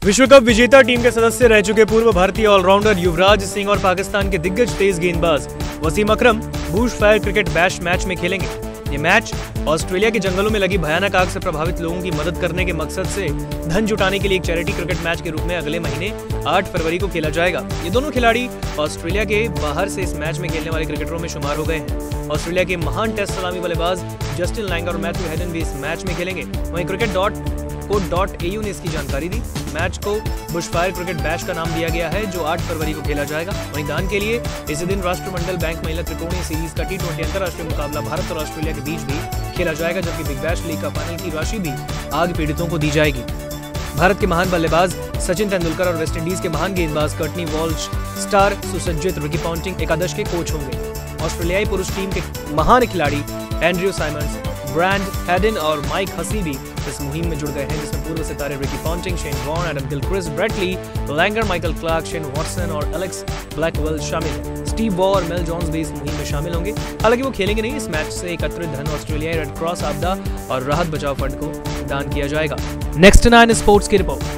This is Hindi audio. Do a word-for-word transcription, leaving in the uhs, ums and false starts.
विश्व कप विजेता टीम के सदस्य रह चुके पूर्व भारतीय ऑलराउंडर युवराज सिंह और पाकिस्तान के दिग्गज तेज गेंदबाज Wasim Akram bush fire cricket bash match में खेलेंगे। ये मैच ऑस्ट्रेलिया के जंगलों में लगी भयानक आग से प्रभावित लोगों की मदद करने के मकसद से धन जुटाने के लिए एक चैरिटी क्रिकेट मैच के रूप में अगले महीने आठ फरवरी को खेला जाएगा। ये दोनों खिलाड़ी ऑस्ट्रेलिया के बाहर से इस मैच में खेलने वाले क्रिकेटरों में शुमार हो गए हैं। ऑस्ट्रेलिया के महान टेस्ट सलामी बल्लेबाज जस्टिन लैंगर और मैथ्यू हेडन भी इस मैच में खेलेंगे। वहीं cricket dot com dot A U ने इसकी जानकारी दी। मैच को बुशफायर क्रिकेट बैश का नाम दिया गया है, जो आठ फरवरी को खेला जाएगा। वहीं दान के लिए इसी दिन राष्ट्रमंडल बैंक महिला त्रिकोणीय सीरीज का टी ट्वेंटी अंतर्राष्ट्रीय मुकाबला भारत और ऑस्ट्रेलिया के बीच भी खेला जाएगा, जबकि बिग बैश लीग का फाइनल की राशि भी आग पीड़ितों को दी जाएगी। भारत के महान बल्लेबाज सचिन तेंदुलकर और वेस्टइंडीज के महान गेंदबाज कर्टनी वॉल्श, स्टार सुसज्जित रिकी पॉन्टिंग एकादश के कोच होंगे। ऑस्ट्रेलियाई पुरुष टीम के महान खिलाड़ी एंड्रयू साइमंड्स, ब्रैंड हेडन और माइक हसी भी इस मुहिम में जुड़ गए हैं, जिसमें पूर्व सितारे Ricky Ponting, Shane Warne, Adam Gilchrist, Brett Lee Langer, Michael Clarke, Shane Watson और एलेक्स ब्लैकवेल शामिल हैं। स्टीव वॉ और मेल जॉन्स भी इस मुहिम में शामिल होंगे। हालांकि वो खेलेंगे नहीं। इस मैच से एकत्रित धन ऑस्ट्रेलियाई रेड क्रॉस आपदा और राहत बचाव फंड को दान किया जाएगा। नेक्स्ट नाइन स्पोर्ट्स की रिपोर्ट।